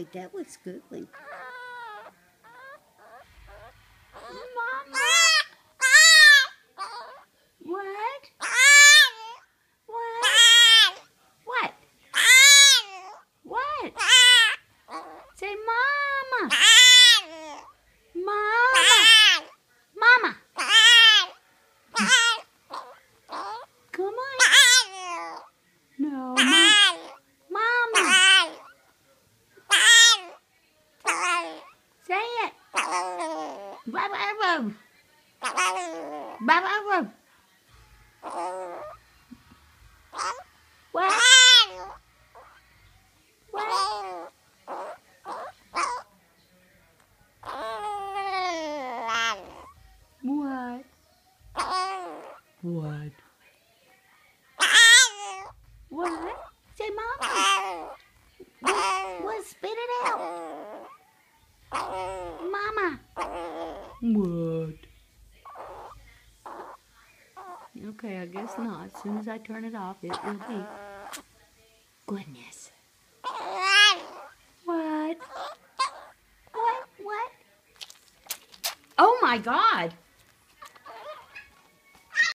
think that was Googling. Mama. What? What? What? What? Say Mama. Mama. Mama. Come on. No. Mama. Say it. Ba-ba-ba. Ba-ba-ba. What? What? What? What? What? Say Mama. What? Spit it out. Mama. What? Okay, I guess not. As soon as I turn it off, it will be. Goodness. What? What? What? Oh my God!